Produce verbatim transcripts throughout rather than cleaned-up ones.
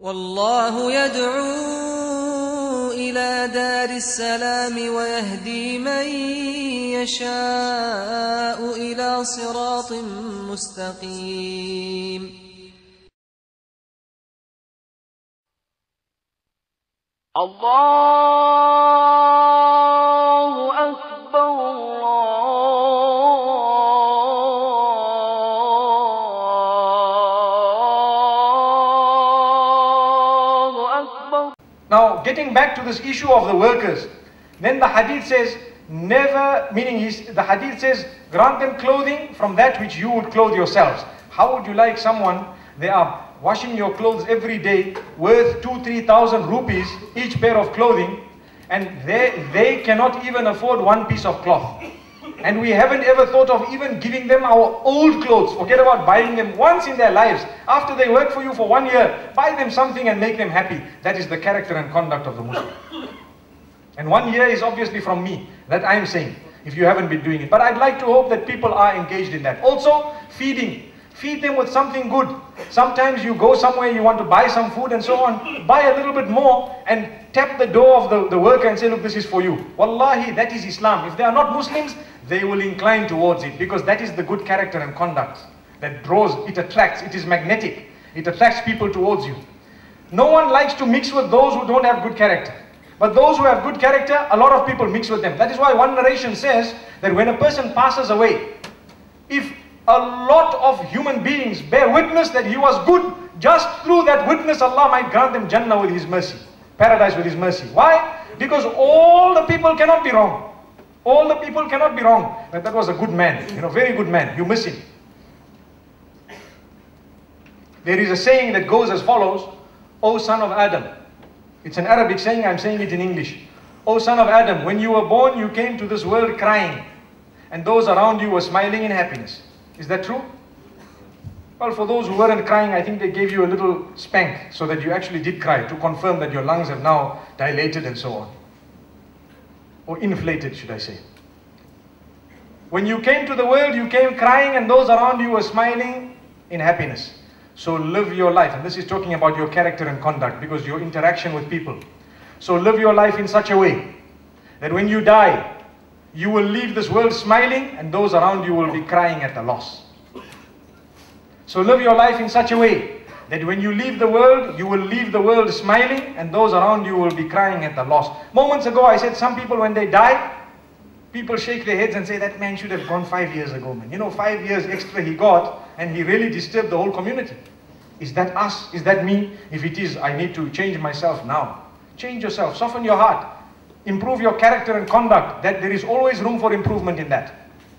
والله يدعو إلى دار السلام ويهدي من يشاء إلى صراط مستقيم. الله أكبر الله أكبر. Now, getting back to this issue of the workers, then the hadith says, never, meaning he's, the hadith says, grant them clothing from that which you would clothe yourselves. How would you like someone, they are washing your clothes every day, worth two, three thousand rupees each pair of clothing, and they, they cannot even afford one piece of cloth. And we haven't ever thought of even giving them our old clothes. Forget about buying them once in their lives. After they work for you for one year, buy them something and make them happy. That is the character and conduct of the Muslim. And one year is obviously from me, that I am saying, if you haven't been doing it. But I'd like to hope that people are engaged in that. Also, feeding. Feed them with something good. Sometimes you go somewhere, you want to buy some food and so on. Buy a little bit more and tap the door of the, the worker and say, look, this is for you. Wallahi, that is Islam. If they are not Muslims, they will incline towards it, because that is the good character and conduct that draws, it attracts, it is magnetic. It attracts people towards you. No one likes to mix with those who don't have good character. But those who have good character, a lot of people mix with them. That is why one narration says that when a person passes away, if a lot of human beings bear witness that he was good, just through that witness Allah might grant them Jannah with His mercy, paradise with His mercy. Why? Because all the people cannot be wrong. All the people cannot be wrong. That, that was a good man, you know, very good man. You miss him. There is a saying that goes as follows, O son of Adam. It's an Arabic saying, I'm saying it in English. O son of Adam, when you were born, you came to this world crying, and those around you were smiling in happiness. Is that true? Well, for those who weren't crying, I think they gave you a little spank so that you actually did cry, to confirm that your lungs have now dilated and so on. Or inflated, should I say. When you came to the world, you came crying, and those around you were smiling in happiness. So live your life, and this is talking about your character and conduct, because your interaction with people. So live your life in such a way that when you die, you will leave this world smiling, and those around you will be crying at the loss. So live your life in such a way that when you leave the world, you will leave the world smiling, and those around you will be crying at the loss. Moments ago I said some people, when they die, people shake their heads and say, that man should have gone five years ago, man. You know, five years extra he got, and he really disturbed the whole community. Is that us? Is that me? If it is, I need to change myself now. Change yourself, soften your heart, improve your character and conduct. That there is always room for improvement in that.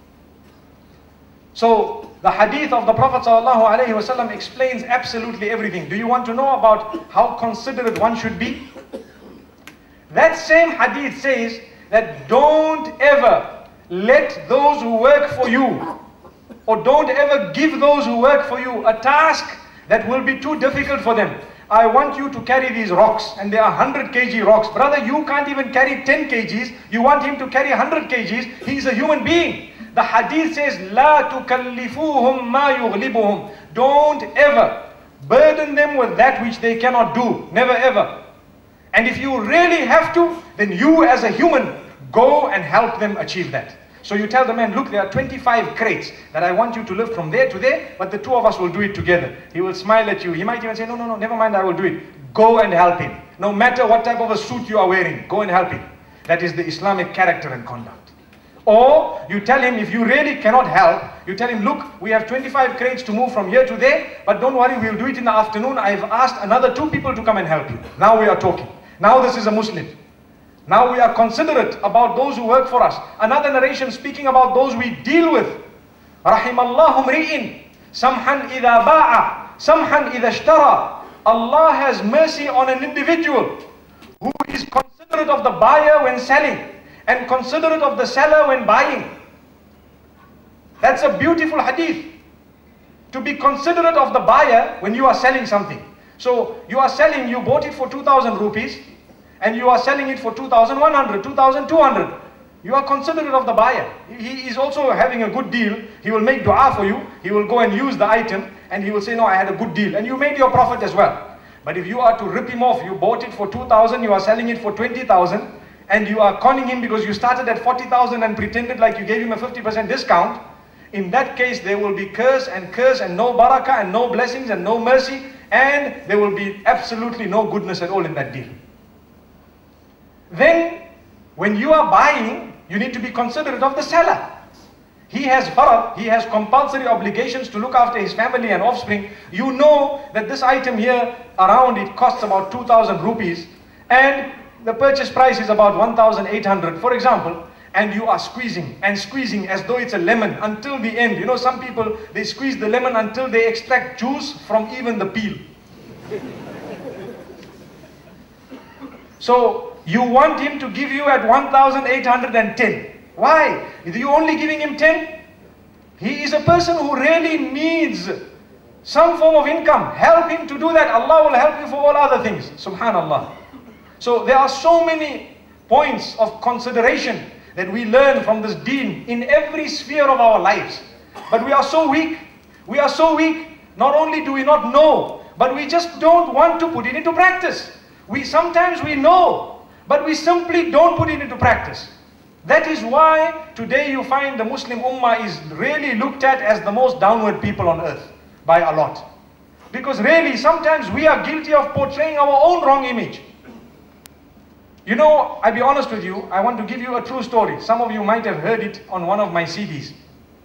So the hadith of the Prophet ﷺ explains absolutely everything. Do you want to know about how considerate one should be? That same hadith says that don't ever let those who work for you, or don't ever give those who work for you a task that will be too difficult for them. I want you to carry these rocks, and they are one hundred kilogram rocks. Brother, you can't even carry ten kilograms. You want him to carry one hundred kilograms. He's a human being. The hadith says, لا تكلفوهم ما يغلبهم. Don't ever burden them with that which they cannot do. Never ever. And if you really have to, then you as a human, go and help them achieve that. So you tell the man, look, there are twenty-five crates that I want you to lift from there to there, but the two of us will do it together. He will smile at you. He might even say, no, no, no, never mind, I will do it. Go and help him. No matter what type of a suit you are wearing, go and help him. That is the Islamic character and conduct. Or you tell him, if you really cannot help, you tell him, look, we have twenty-five crates to move from here to there, but don't worry, we'll do it in the afternoon. I've asked another two people to come and help you. Now we are talking. Now this is a Muslim. Now we are considerate about those who work for us. Another narration speaking about those we deal with. Rahimallahu mri'in samhan idha ba'a samhan idha ishtara. Allah has mercy on an individual who is considerate of the buyer when selling, and considerate of the seller when buying. That's a beautiful hadith. To be considerate of the buyer when you are selling something. So you are selling, you bought it for two thousand rupees, and you are selling it for two thousand one hundred, two thousand two hundred. You are considerate of the buyer. He is also having a good deal. He will make dua for you. He will go and use the item, and he will say, no, I had a good deal. And you made your profit as well. But if you are to rip him off, you bought it for two thousand, you are selling it for twenty thousand, and you are conning him because you started at forty thousand and pretended like you gave him a fifty percent discount, in that case there will be curse and curse and no barakah and no blessings and no mercy, and there will be absolutely no goodness at all in that deal. Then, when you are buying, you need to be considerate of the seller. He has farad, he has compulsory obligations to look after his family and offspring. You know that this item here around it costs about two thousand rupees and the purchase price is about one thousand eight hundred, for example, and you are squeezing and squeezing as though it's a lemon until the end. You know, some people, they squeeze the lemon until they extract juice from even the peel. So, you want him to give you at one thousand eight hundred ten. Why? Are you only giving him ten? He is a person who really needs some form of income. Help him to do that. Allah will help you for all other things. Subhanallah. So there are so many points of consideration that we learn from this deen in every sphere of our lives. But we are so weak. We are so weak. Not only do we not know, but we just don't want to put it into practice. We sometimes we know, but we simply don't put it into practice. That is why today you find the Muslim Ummah is really looked at as the most downward people on earth by a lot. Because really sometimes we are guilty of portraying our own wrong image. You know, I'll be honest with you, I want to give you a true story. Some of you might have heard it on one of my C Ds.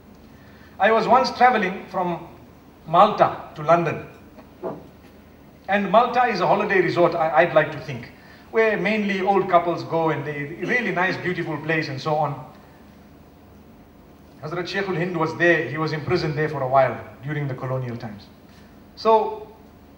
I was once traveling from Malta to London. And Malta is a holiday resort, I'd like to think, where mainly old couples go and they really nice, beautiful place and so on. Hazrat Sheikhul Hind was there, he was imprisoned there for a while during the colonial times. So,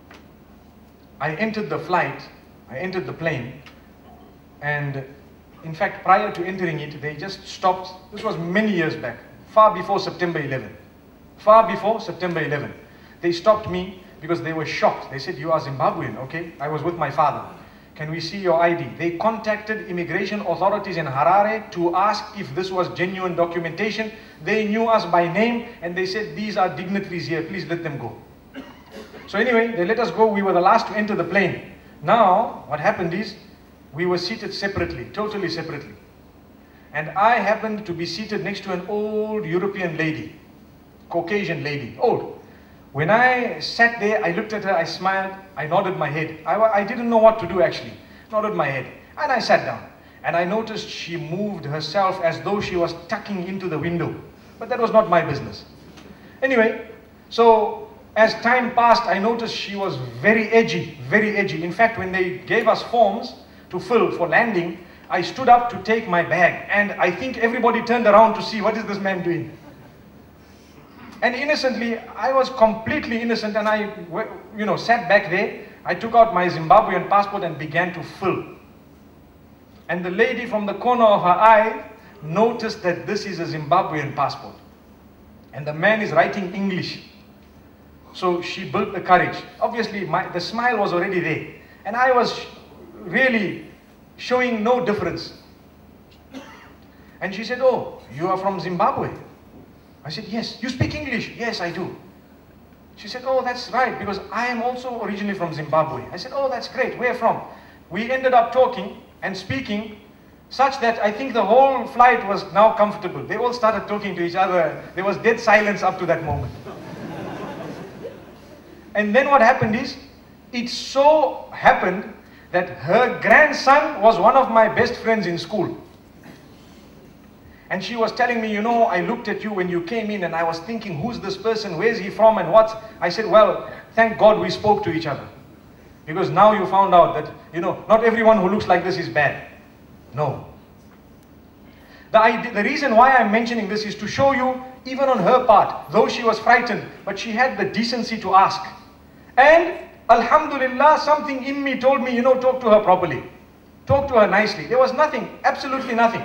I entered the flight, I entered the plane, and in fact prior to entering it, they just stopped. This was many years back, far before September eleventh. Far before September eleventh. They stopped me because they were shocked. They said, "You are Zimbabwean, okay?" I was with my father. "Can we see your I D?" They contacted immigration authorities in Harare to ask if this was genuine documentation. They knew us by name and they said, "These are dignitaries here, please let them go." So anyway, they let us go. We were the last to enter the plane. Now, what happened is, we were seated separately, totally separately. And I happened to be seated next to an old European lady, Caucasian lady, old. When I sat there, I looked at her, I smiled, I nodded my head. I, I didn't know what to do actually. Nodded my head. And I sat down. And I noticed she moved herself as though she was tucking into the window. But that was not my business. Anyway, so as time passed, I noticed she was very edgy, very edgy. In fact, when they gave us forms to fill for landing, I stood up to take my bag. And I think everybody turned around to see, what is this man doing? And innocently, I was completely innocent and I, you know, sat back there. I took out my Zimbabwean passport and began to fill. And the lady from the corner of her eye noticed that this is a Zimbabwean passport. And the man is writing English. So she built the courage. Obviously, my, the smile was already there. And I was really showing no difference. And she said, "Oh, you are from Zimbabwe?" I said, "Yes." "You speak English?" "Yes, I do." She said, "Oh, that's right, because I am also originally from Zimbabwe." I said, "Oh, that's great. Where from?" We ended up talking and speaking such that I think the whole flight was now comfortable. They all started talking to each other. There was dead silence up to that moment. And then what happened is, it so happened that her grandson was one of my best friends in school. And she was telling me, "You know, I looked at you when you came in and I was thinking, who's this person, where's he from and what?" I said, "Well, thank God we spoke to each other. Because now you found out that, you know, not everyone who looks like this is bad." No. The, idea, the reason why I'm mentioning this is to show you, even on her part, though she was frightened, but she had the decency to ask. And Alhamdulillah, something in me told me, you know, talk to her properly. Talk to her nicely. There was nothing, absolutely nothing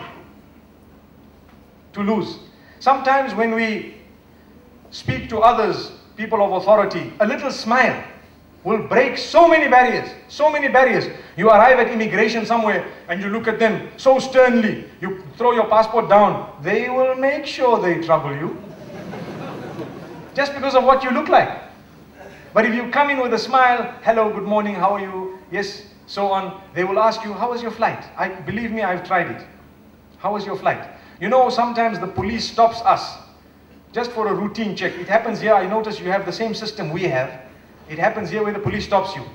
to lose. Sometimes when we speak to others, people of authority, a little smile will break so many barriers, so many barriers. You arrive at immigration somewhere and you look at them so sternly, you throw your passport down, they will make sure they trouble you. Just because of what you look like. But if you come in with a smile, hello, good morning, how are you? Yes, so on. They will ask you, how was your flight? I believe me, I've tried it. How was your flight? You know, sometimes the police stops us just for a routine check. It happens here. I notice you have the same system we have. It happens here where the police stops you.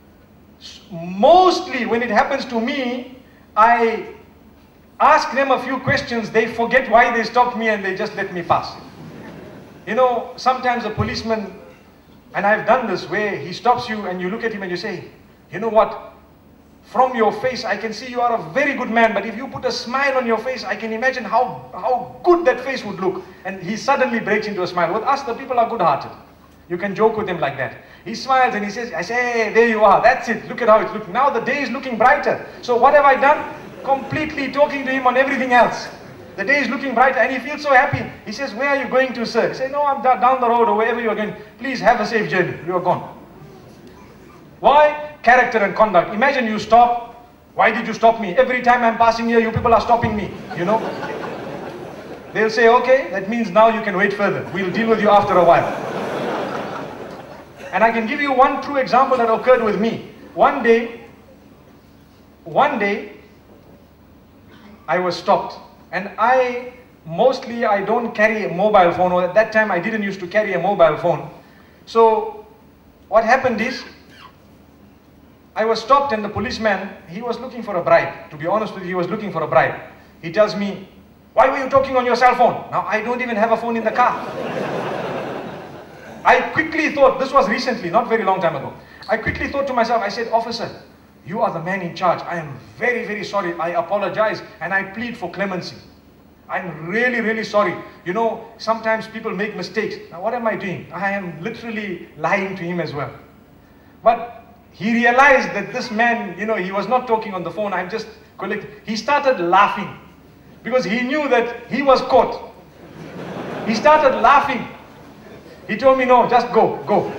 Mostly when it happens to me, I ask them a few questions. They forget why they stopped me and they just let me pass. You know, sometimes a policeman, and I've done this, where he stops you and you look at him and you say, you know what? From your face, I can see you are a very good man, but if you put a smile on your face, I can imagine how, how good that face would look. And he suddenly breaks into a smile. With us, the people are good-hearted. You can joke with him like that. He smiles and he says, I say, hey, there you are. That's it. Look at how it's looking. Now the day is looking brighter. So what have I done? Completely talking to him on everything else. The day is looking brighter and he feels so happy. He says, where are you going to, sir? He says, no, I'm down the road or wherever you're going. Please have a safe journey. You are gone. Why? Character and conduct. Imagine you stop. Why did you stop me? Every time I'm passing here, you people are stopping me. You know? They'll say, okay, that means now you can wait further. We'll deal with you after a while. And I can give you one true example that occurred with me. One day, one day, I was stopped. And I, mostly I don't carry a mobile phone, or at that time I didn't used to carry a mobile phone. So, what happened is, I was stopped and the policeman, he was looking for a bribe. To be honest with you, he was looking for a bribe. He tells me, why were you talking on your cell phone? Now, I don't even have a phone in the car. I quickly thought, this was recently, not very long time ago. I quickly thought to myself, I said, officer, you are the man in charge. I am very, very sorry. I apologize and I plead for clemency. I'm really, really sorry. You know, sometimes people make mistakes. Now, what am I doing? I am literally lying to him as well. But he realized that this man, you know, he was not talking on the phone. I'm just collecting. He started laughing because he knew that he was caught. He started laughing. He told me, no, just go, go.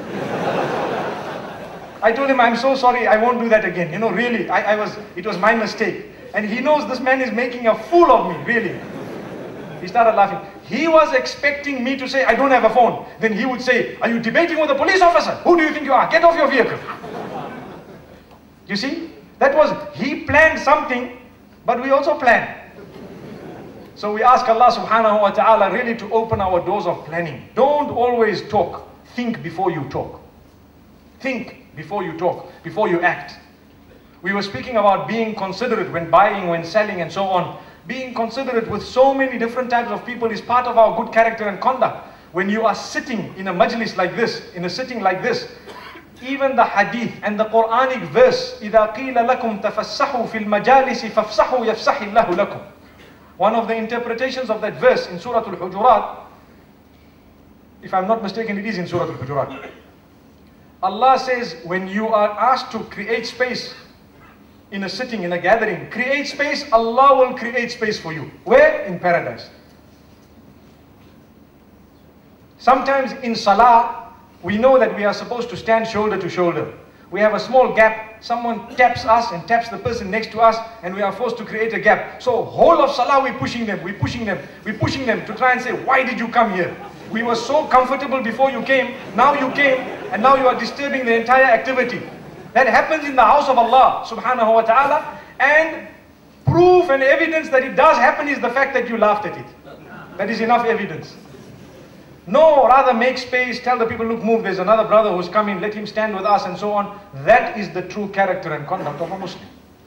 I told him, I'm so sorry, I won't do that again. You know, really, I, I was, it was my mistake. And he knows this man is making a fool of me, really. He started laughing. He was expecting me to say, I don't have a phone. Then he would say, are you debating with a police officer? Who do you think you are? Get off your vehicle. You see, that was, he planned something, but we also planned. So we ask Allah subhanahu wa ta'ala really to open our doors of planning. Don't always talk. Think before you talk. Think before you talk, before you act. We were speaking about being considerate when buying, when selling and so on. Being considerate with so many different types of people is part of our good character and conduct. When you are sitting in a majlis like this, in a sitting like this, even the hadith and the Quranic verse, إِذَا قِيلَ لَكُمْ تَفَسَّحُوا فِي الْمَجَالِسِ فَافْسَحُوا يَفْسَحِ اللَّهُ لَكُمْ. One of the interpretations of that verse in Surah Al-Hujurat, if I'm not mistaken, it is in Surah Al-Hujurat. Allah says, when you are asked to create space in a sitting, in a gathering, create space, Allah will create space for you. Where? In paradise. Sometimes in Salah, we know that we are supposed to stand shoulder to shoulder. We have a small gap, someone taps us and taps the person next to us, and we are forced to create a gap. So whole of Salah we're pushing them, we're pushing them, we're pushing them to try and say, why did you come here? We were so comfortable before you came, now you came, and now you are disturbing the entire activity. That happens in the house of Allah subhanahu wa ta'ala, and proof and evidence that it does happen is the fact that you laughed at it. That is enough evidence. No, rather make space, tell the people, look, move, there's another brother who's coming, let him stand with us and so on. That is the true character and conduct of a Muslim.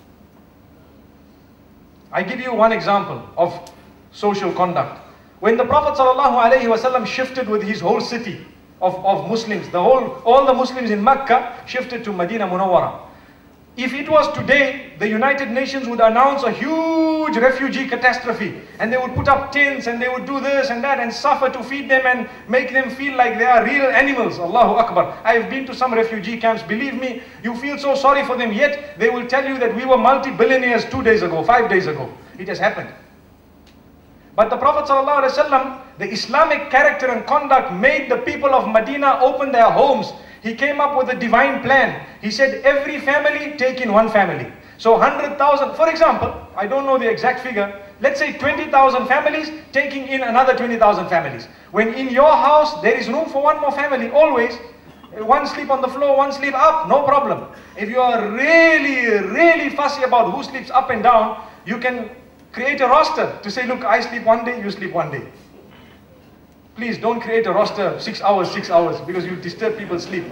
I give you one example of social conduct. When the Prophet ﷺ shifted with his whole city of, of Muslims, the whole, all the Muslims in Mecca shifted to Medina Munawwara. If it was today, the United Nations would announce a huge refugee catastrophe, and they would put up tents and they would do this and that and suffer to feed them and make them feel like they are real animals. Allahu Akbar. I have been to some refugee camps. Believe me, you feel so sorry for them, yet they will tell you that we were multi-billionaires two days ago, five days ago. It has happened. But the Prophet ﷺ, the Islamic character and conduct made the people of Medina open their homes. He came up with a divine plan. He said, every family take in one family. So one hundred thousand, for example, I don't know the exact figure, let's say twenty thousand families taking in another twenty thousand families. When in your house there is room for one more family, always, One sleep on the floor, one sleep up, no problem. If you are really, really fussy about who sleeps up and down, you can create a roster to say, look, I sleep one day, you sleep one day. Please don't create a roster six hours, six hours, because you disturb people's sleep.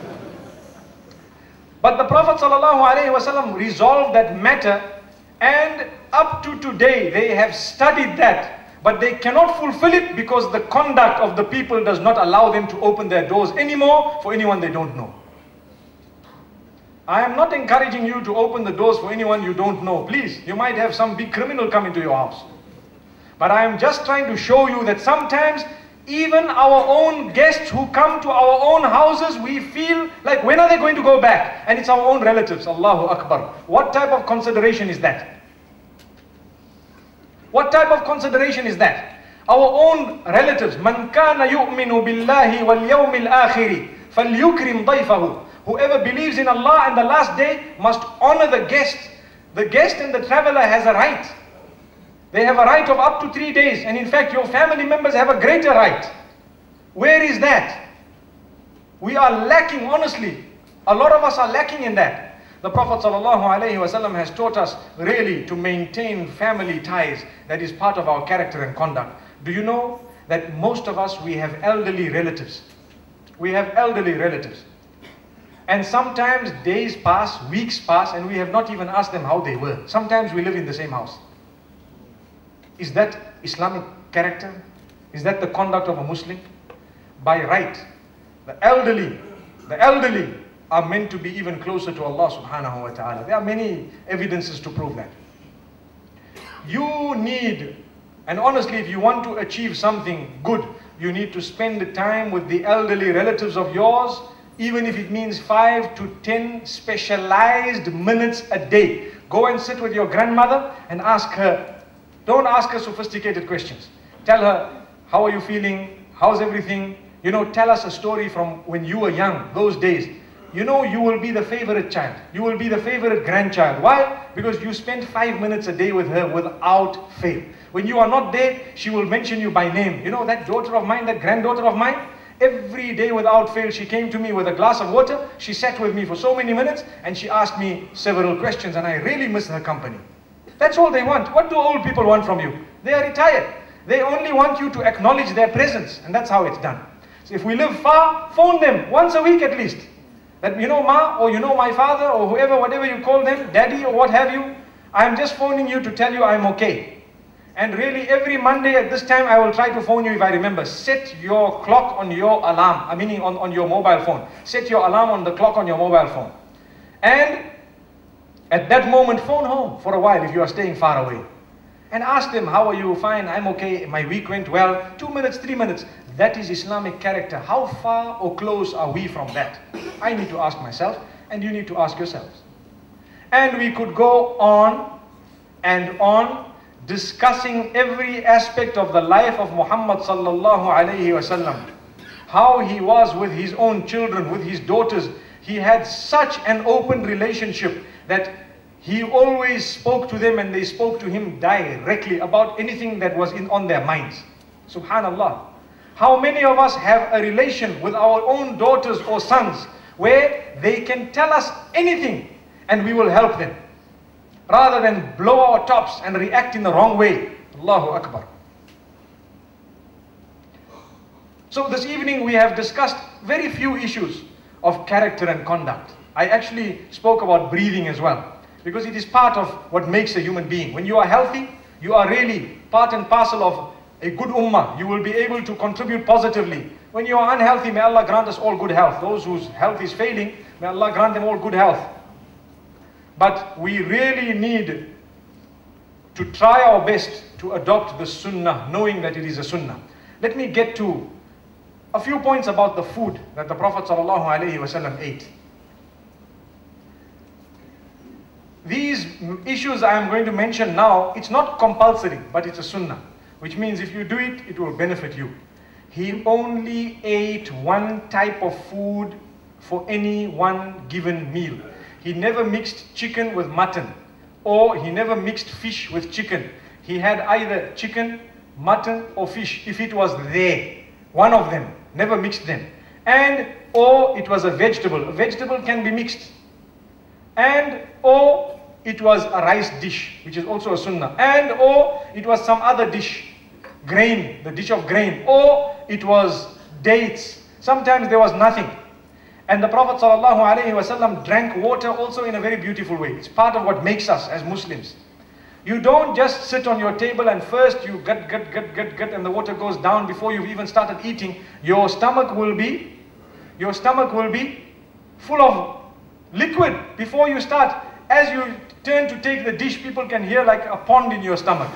But the Prophet ﷺ resolved that matter, and up to today they have studied that. But they cannot fulfill it because the conduct of the people does not allow them to open their doors anymore for anyone they don't know. I am not encouraging you to open the doors for anyone you don't know. Please, you might have some big criminal come into your house. But I am just trying to show you that sometimes even our own guests who come to our own houses, we feel like, when are they going to go back? And it's our own relatives. Allahu Akbar. What type of consideration is that? What type of consideration is that? Our own relatives. Man kana yu'minu billahi wal yawmil akhiri falyukrim dayfahu. Whoever believes in Allah and the last day must honor the guest. The guest and the traveler has a right. They have a right of up to three days. And in fact, your family members have a greater right. Where is that? We are lacking, honestly. A lot of us are lacking in that. The Prophet ﷺ has taught us really to maintain family ties. That is part of our character and conduct. Do you know that most of us, we have elderly relatives? We have elderly relatives. And sometimes days pass, weeks pass, and we have not even asked them how they were. Sometimes we live in the same house. Is that Islamic character? Is that the conduct of a Muslim? By right, the elderly, the elderly, are meant to be even closer to Allah subhanahu wa ta'ala. There are many evidences to prove that. You need, and honestly, if you want to achieve something good, you need to spend the time with the elderly relatives of yours, even if it means five to ten specialized minutes a day. Go and sit with your grandmother and ask her. Don't ask her sophisticated questions. Tell her, how are you feeling? How's everything? You know, tell us a story from when you were young, those days. You know, you will be the favorite child. You will be the favorite grandchild. Why? Because you spend five minutes a day with her without fail. When you are not there, she will mention you by name. You know, that daughter of mine, that granddaughter of mine, every day without fail, she came to me with a glass of water. She sat with me for so many minutes and she asked me several questions, and I really miss her company. That's all they want. What do old people want from you? They are retired. They only want you to acknowledge their presence, and that's how it's done. So if we live far, phone them once a week at least. That, you know, ma, or you know, my father, or whoever, whatever you call them, daddy, or what have you, I'm just phoning you to tell you I'm okay. And really, every Monday at this time, I will try to phone you if I remember. Set your clock on your alarm, I mean on, on your mobile phone. Set your alarm on the clock on your mobile phone. And at that moment, phone home for a while if you are staying far away. And ask them, how are you? Fine, I'm okay, my week went well. Two minutes, three minutes. That is Islamic character. How far or close are we from that? I need to ask myself, and you need to ask yourselves. And we could go on and on discussing every aspect of the life of Muhammad sallallahu alayhi wasallam. How he was with his own children, with his daughters. He had such an open relationship that he always spoke to them and they spoke to him directly about anything that was in, on their minds. Subhanallah. How many of us have a relation with our own daughters or sons where they can tell us anything and we will help them, rather than blow our tops and react in the wrong way. Allahu Akbar. So this evening we have discussed very few issues of character and conduct. I actually spoke about breathing as well, because it is part of what makes a human being. When you are healthy, you are really part and parcel of a good ummah. You will be able to contribute positively. When you are unhealthy, may Allah grant us all good health. Those whose health is failing, may Allah grant them all good health. But we really need to try our best to adopt the sunnah, knowing that it is a sunnah. Let me get to a few points about the food that the Prophet ﷺ ate. These issues I am going to mention now, it's not compulsory, but it's a sunnah. Which means if you do it, it will benefit you. He only ate one type of food for any one given meal. He never mixed chicken with mutton, or he never mixed fish with chicken. He had either chicken, mutton or fish, if it was there. One of them, never mixed them. And or it was a vegetable. A vegetable can be mixed. And or it was a rice dish, which is also a sunnah. And or it was some other dish, grain, the dish of grain. Or it was dates. Sometimes there was nothing. And the Prophet ﷺ drank water also in a very beautiful way. It's part of what makes us as Muslims. You don't just sit on your table and first you gut, gut, gut, gut, gut, and the water goes down before you've even started eating. Your stomach will be, your stomach will be full of liquid before you start. As you turn to take the dish, people can hear like a pond in your stomach.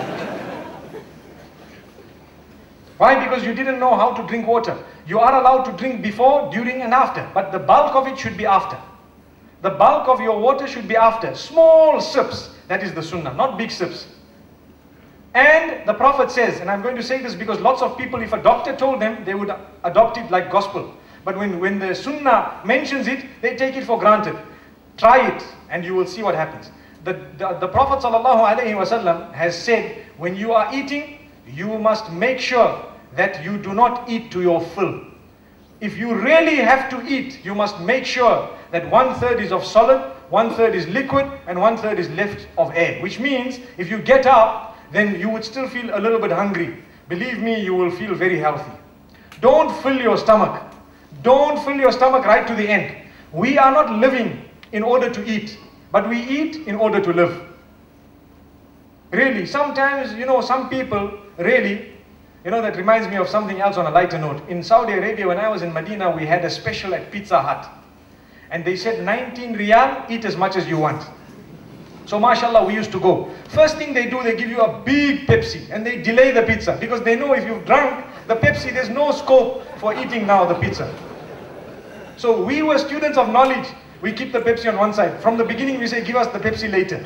Why? Because you didn't know how to drink water. You are allowed to drink before, during and after, but the bulk of it should be after. The bulk of your water should be after. Small sips, that is the sunnah, not big sips. And the Prophet says, and I'm going to say this because lots of people, if a doctor told them, they would adopt it like gospel. But when, when the sunnah mentions it, they take it for granted. Try it and you will see what happens. The, the, the Prophet ﷺ has said, when you are eating, you must make sure that you do not eat to your fill. If you really have to eat, you must make sure that one third is of solid, one third is liquid, and one third is left of air. Which means, if you get up, then you would still feel a little bit hungry. Believe me, you will feel very healthy. Don't fill your stomach. Don't fill your stomach right to the end. We are not living in order to eat, but we eat in order to live. Really, sometimes, you know, some people, really, you know, that reminds me of something else on a lighter note. In Saudi Arabia, when I was in Medina, we had a special at Pizza Hut. And they said, nineteen riyal, eat as much as you want. So mashallah, we used to go. First thing they do, they give you a big Pepsi and they delay the pizza. Because they know if you've drunk the Pepsi, there's no scope for eating now the pizza. So we were students of knowledge. We keep the Pepsi on one side. From the beginning, we say, give us the Pepsi later.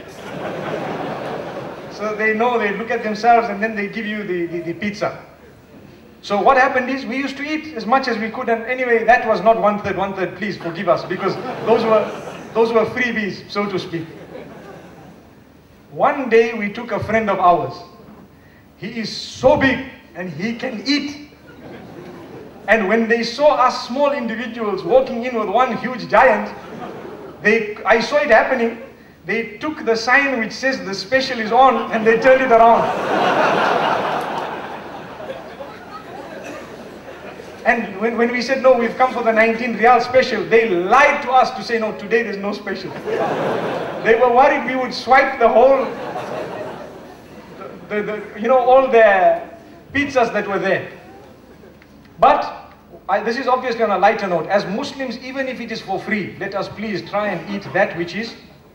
So they know, they look at themselves and then they give you the, the, the pizza. So what happened is, we used to eat as much as we could, and anyway, that was not one third, one third, please forgive us, because those were, those were freebies, so to speak. One day we took a friend of ours. He is so big and he can eat. And when they saw us small individuals walking in with one huge giant, they, I saw it happening. They took the sign which says the special is on and they turned it around. And when, when we said, no, we've come for the nineteen riyal special, they lied to us to say, no, today there's no special. They were worried we would swipe the whole, the, the, the, you know, all the pizzas that were there. But I, this is obviously on a lighter note. As Muslims, even if it is for free, let us please try and eat that which is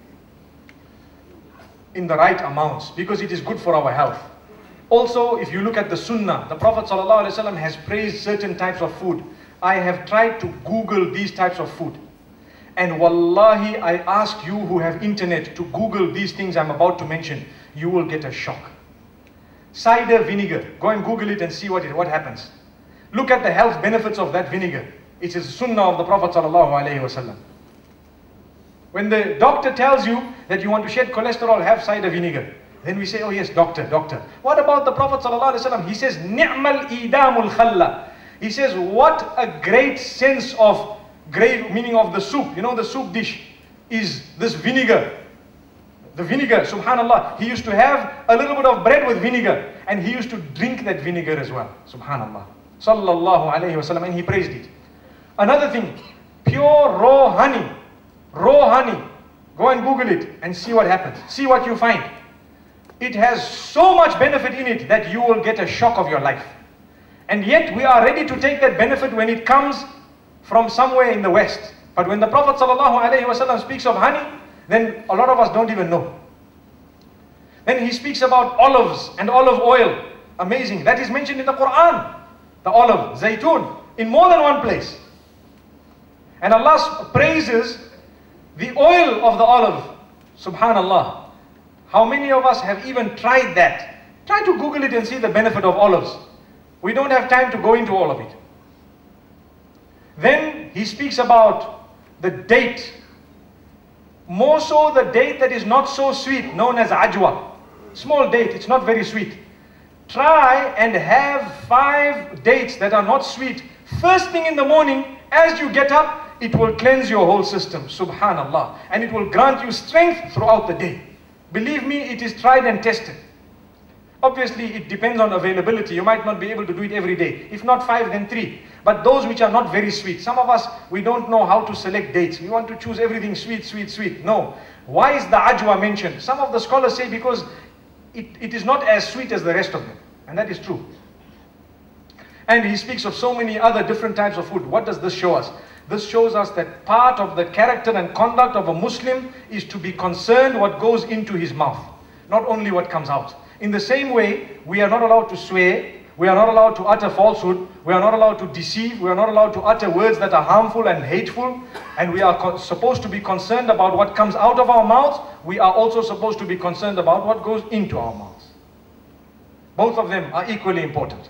in the right amounts, because it is good for our health. Also, if you look at the sunnah, the Prophet ﷺ has praised certain types of food. I have tried to Google these types of food. And wallahi, I ask you who have internet to Google these things I'm about to mention. You will get a shock. Cider vinegar. Go and Google it and see what, it, what happens. Look at the health benefits of that vinegar. It is sunnah of the Prophet ﷺ. When the doctor tells you that you want to shed cholesterol, have cider vinegar. Then we say, oh yes, doctor, doctor. What about the Prophet ﷺ? He says, ni'mal idamul khalla. He says, what a great sense of, great meaning of the soup. You know, the soup dish is this vinegar. The vinegar, subhanallah. He used to have a little bit of bread with vinegar. And he used to drink that vinegar as well. Subhanallah. Sallallahu alayhi wasallam. And he praised it. Another thing, pure raw honey. Raw honey. Go and Google it and see what happens. See what you find. It has so much benefit in it that you will get a shock of your life. And yet we are ready to take that benefit when it comes from somewhere in the West. But when the Prophet ﷺ speaks of honey, then a lot of us don't even know. Then he speaks about olives and olive oil. Amazing. That is mentioned in the Quran. The olive, zaytun, in more than one place. And Allah praises the oil of the olive. Subhanallah. How many of us have even tried that? Try to Google it and see the benefit of olives. We don't have time to go into all of it. Then he speaks about the date. More so the date that is not so sweet, known as ajwa. Small date, it's not very sweet. Try and have five dates that are not sweet First thing in the morning, as you get up, it will cleanse your whole system, subhanallah. And it will grant you strength throughout the day. Believe me, it is tried and tested. Obviously, it depends on availability. You might not be able to do it every day. If not five, then three. But those which are not very sweet. Some of us, we don't know how to select dates. We want to choose everything sweet, sweet, sweet. No. Why is the ajwa mentioned? Some of the scholars say because it, it is not as sweet as the rest of them. And that is true. And he speaks of so many other different types of food. What does this show us? This shows us that part of the character and conduct of a Muslim is to be concerned what goes into his mouth, not only what comes out. In the same way, we are not allowed to swear, we are not allowed to utter falsehood, we are not allowed to deceive, we are not allowed to utter words that are harmful and hateful, and we are supposed to be concerned about what comes out of our mouths. We are also supposed to be concerned about what goes into our mouths. Both of them are equally important.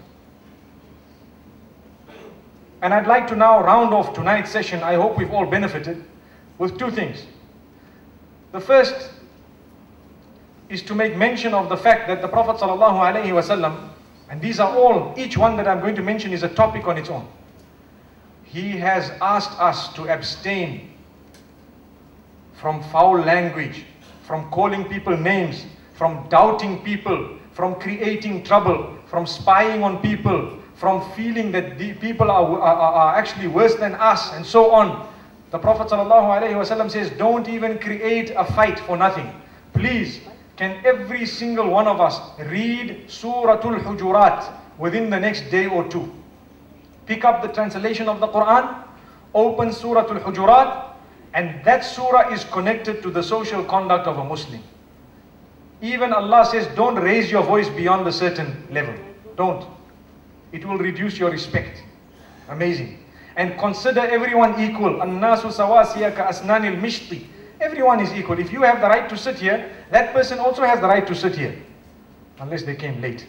And I'd like to now round off tonight's session. I hope we've all benefited with two things. The first is to make mention of the fact that the Prophet ﷺ, and these are all, each one that I'm going to mention is a topic on its own. He has asked us to abstain from foul language, from calling people names, from doubting people, from creating trouble, from spying on people, from feeling that the people are, are, are actually worse than us, and so on. The Prophet ﷺ says, don't even create a fight for nothing. Please, can every single one of us read Suratul Hujurat within the next day or two? Pick up the translation of the Quran, open Suratul Hujurat, and that surah is connected to the social conduct of a Muslim. Even Allah says, don't raise your voice beyond a certain level. Don't. It will reduce your respect. Amazing. And consider everyone equal. An-nasu sawasiya ka asnanil mishti. Everyone is equal. If you have the right to sit here, that person also has the right to sit here. Unless they came late.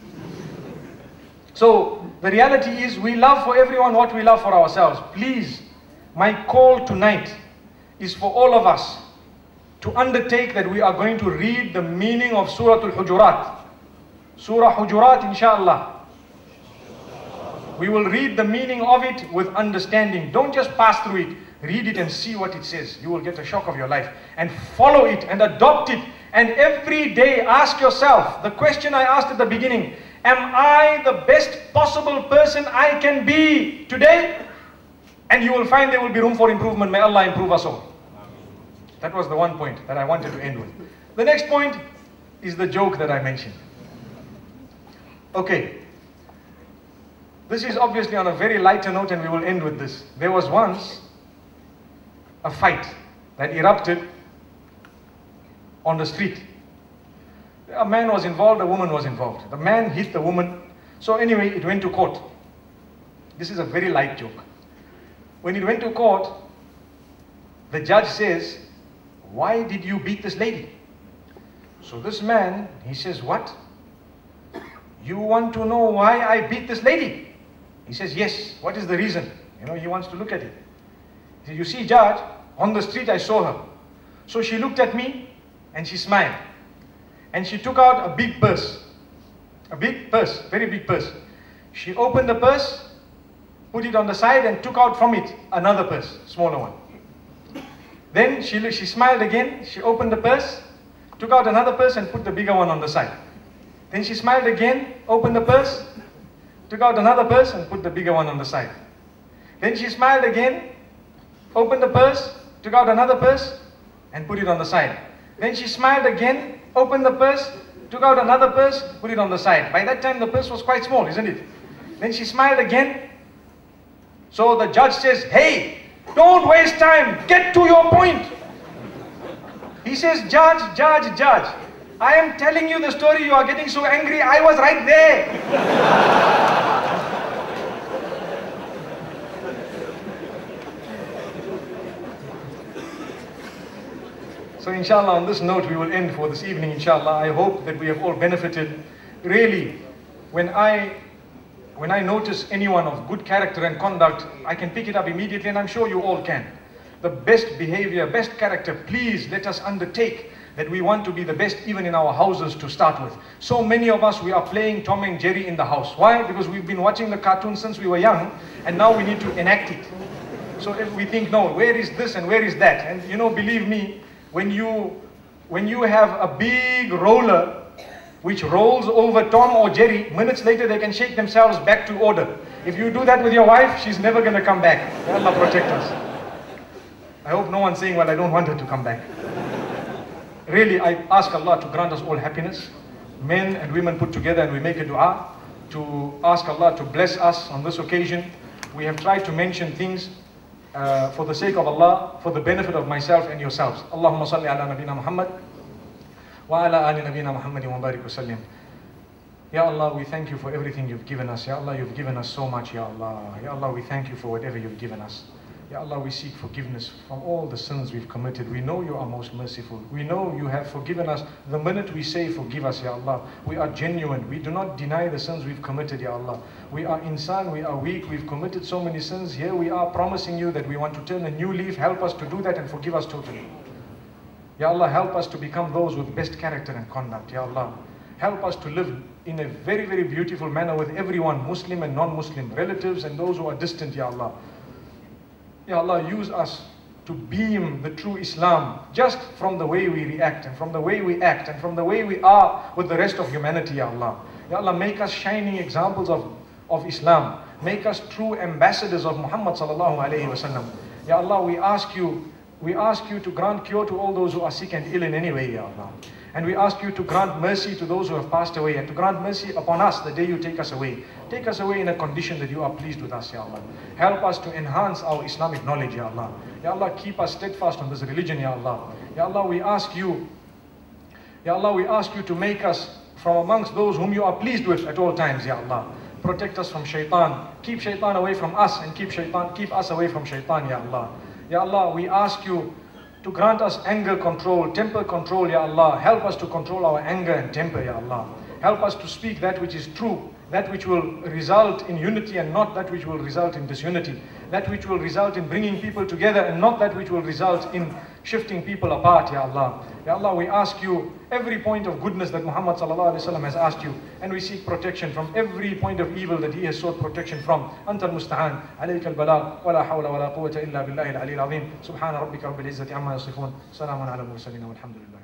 So, the reality is we love for everyone what we love for ourselves. Please, my call tonight is for all of us to undertake that we are going to read the meaning of Surah Al-Hujurat. Surah Hujurat, inshallah. We will read the meaning of it with understanding. Don't just pass through it. Read it and see what it says. You will get a shock of your life. And follow it and adopt it. And every day ask yourself the question I asked at the beginning. Am I the best possible person I can be today? And you will find there will be room for improvement. May Allah improve us all. That was the one point that I wanted to end with. The next point is the joke that I mentioned. Okay. This is obviously on a very lighter note, and we will end with this. There was once a fight that erupted on the street. A man was involved, a woman was involved. The man hit the woman. So anyway, it went to court. This is a very light joke. When it went to court, the judge says, why did you beat this lady? So this man, he says, what? You want to know why I beat this lady? He says, yes. What is the reason? You know, he wants to look at it. He says, you see, judge, on the street I saw her. So she looked at me and she smiled. And she took out a big purse. A big purse, very big purse. She opened the purse, put it on the side and took out from it another purse, smaller one. Then she, she smiled again, she opened the purse, took out another purse and put the bigger one on the side. Then she smiled again, opened the purse, took out another purse and put the bigger one on the side. Then she smiled again, opened the purse, took out another purse and put it on the side. Then she smiled again, opened the purse, took out another purse, put it on the side. By that time the purse was quite small, isn't it? Then she smiled again. So the judge says, hey, don't waste time, get to your point. He says, judge, judge, judge, I am telling you the story, you are getting so angry, I was right there. So inshallah, on this note we will end for this evening, inshallah. I hope that we have all benefited. Really, when I, when I notice anyone of good character and conduct, I can pick it up immediately, and I'm sure you all can. The best behavior, best character, please let us undertake that we want to be the best even in our houses to start with. So many of us, we are playing Tom and Jerry in the house. Why? Because we've been watching the cartoon since we were young, and now we need to enact it. So if we think, no, where is this and where is that? And you know, believe me, when you, when you have a big roller which rolls over Tom or Jerry, minutes later they can shake themselves back to order. If you do that with your wife, she's never going to come back. May Allah protect us. I hope no one's saying, well, I don't want her to come back. Really, I ask Allah to grant us all happiness, men and women put together, and we make a dua to ask Allah to bless us on this occasion. We have tried to mention things uh, for the sake of Allah, for the benefit of myself and yourselves. Allahumma salli ala nabina Muhammad wa ala ali nabina Muhammadin wa barik wa sallim. Ya Allah, we thank you for everything you've given us. Ya Allah, you've given us so much, Ya Allah. Ya Allah, we thank you for whatever you've given us. Ya Allah, we seek forgiveness from all the sins we've committed. We know you are most merciful. We know you have forgiven us the minute we say forgive us, Ya Allah. We are genuine. We do not deny the sins we've committed, Ya Allah. We are insan, we are weak, we've committed so many sins. Here we are promising you that we want to turn a new leaf. Help us to do that and forgive us totally. Ya Allah, help us to become those with best character and conduct, Ya Allah. Help us to live in a very, very beautiful manner with everyone, Muslim and non-Muslim, relatives and those who are distant, Ya Allah. Ya Allah, use us to beam the true Islam just from the way we react and from the way we act and from the way we are with the rest of humanity, Ya Allah. Ya Allah, make us shining examples of, of Islam. Make us true ambassadors of Muhammad sallallahu alayhi wa sallam. Ya Allah, we ask you, we ask you to grant cure to all those who are sick and ill in any way, Ya Allah. And we ask you to grant mercy to those who have passed away and to grant mercy upon us the day you take us away. Take us away in a condition that you are pleased with us, Ya Allah. Help us to enhance our Islamic knowledge, Ya Allah. Ya Allah, keep us steadfast on this religion, Ya Allah. Ya Allah, we ask you, Ya Allah, we ask you to make us from amongst those whom you are pleased with at all times, Ya Allah. Protect us from shaitan. Keep shaitan away from us and keep shaitan, keep us away from shaitan, Ya Allah. Ya Allah, we ask you to grant us anger control, temper control, Ya Allah. Help us to control our anger and temper, Ya Allah. Help us to speak that which is true, that which will result in unity and not that which will result in disunity. That which will result in bringing people together and not that which will result in shifting people apart, Ya Allah. Ya Allah, we ask you every point of goodness that Muhammad sallallahu alaihi wasallam has asked you, and we seek protection from every point of evil that he has sought protection from. Anta al-musta'an, alayka al-balagh, wa la hawla wa la quwwata illa billahi al-ali al-azim. Subhana rabbika rabbil izzati amma yasifun. Salamun ala al-mursalin walhamdulillah.